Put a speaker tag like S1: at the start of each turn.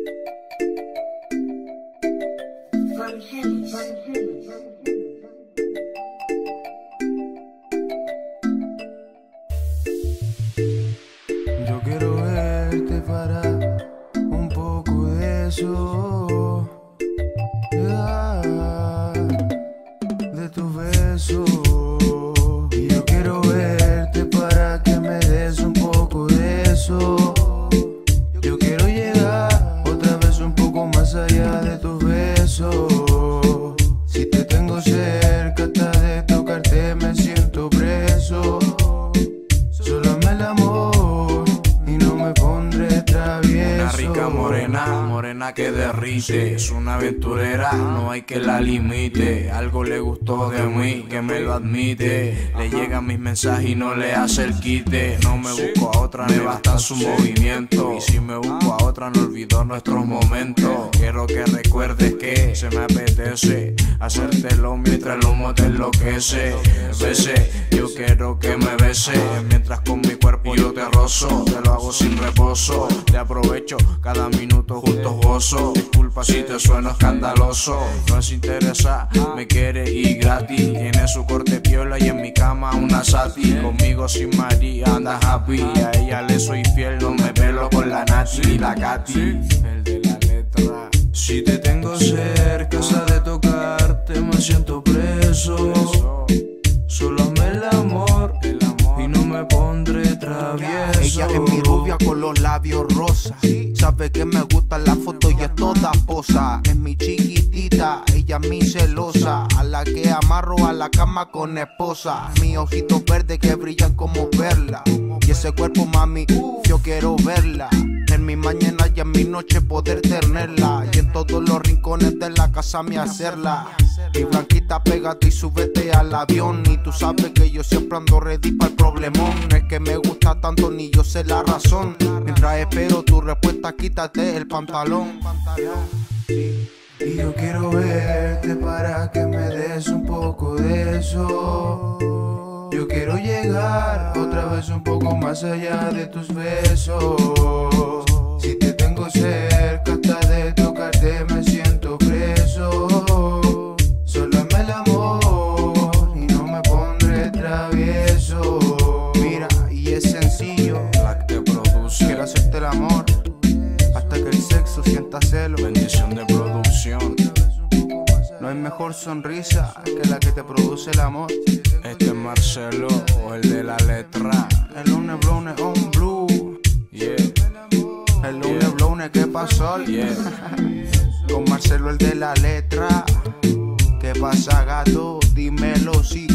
S1: Yo quiero verte para un poco de eso, de tus besos. Y yo quiero verte para que me des un poco de eso. Yo quiero llegar otra vez un poco más allá de tus besos. Si te tengo cerca hasta de tocarte me siento preso. Solo hazme el amor y no me pondré travieso.
S2: Una rica morena, morena que derrite. Es una aventurera, no hay que la limite. Algo le gustó de mí, que me lo admite. Le llegan mis mensajes y no le hace el quite. No me busco a otra, me bastan sus movimientos. Y si me busco a otra, no olvido nuestros momentos. Quiero que recuerdes que se me apetece hacértelo mientras el humo te enloquece. Bese, yo quiero que me beses mientras con mi cuerpo yo te rozo. Te lo hago sin reposo, te aprovecho cada minuto juntos gozo. Disculpa si te sueno escandaloso, no es interesa, me quiere y gratis. Tiene su corte piola y en mi cama una sati. Conmigo sin María anda happy, a ella le soy fiel, no me pelo con la Nati y la Katy. El de la letra.
S1: Si te tengo cerca, hasta de tocarte me siento preso. Solo hazme el amor y no me pondré travieso.
S3: Ella es mi rubia con los labios rosas. Sabe que me gusta la foto y es toda posa. Es mi chiquitita, ella es mi celosa. A la que amarro a la cama con esposa. Mis ojitos verdes que brillan como perla. Y ese cuerpo, mami, yo quiero verla. En mi mañana y en mi noche poder tenerla. Y en todos los rincones de la casa me hacerla. Mi blanquita, pégate y súbete al avión. Y tú sabes que yo siempre ando ready para el problemón. No es que me gusta tanto ni yo sé la razón. Mientras espero tu respuesta, quítate el pantalón.
S1: Y yo quiero verte para que me des un poco de eso. Yo quiero llegar otra vez un poco más allá de tus besos. Si te tengo cerca hasta de tocarte me siento preso. Solo hazme el amor y no me pondré travieso.
S3: Mira, y es sencillo,
S2: La que te produce,
S3: quiero hacerte el amor hasta que el sexo sienta celo.
S2: bendición de producción.
S3: No hay mejor sonrisa que la que te produce el amor.
S2: Este es Marcelo, el de la letra.
S3: El lunes blown on blue.
S2: Yeah,
S3: El lunes blown, ¿qué pasó?
S2: yeah.
S3: Con Marcelo el de la letra. ¿Qué pasa, gato? Dímelo si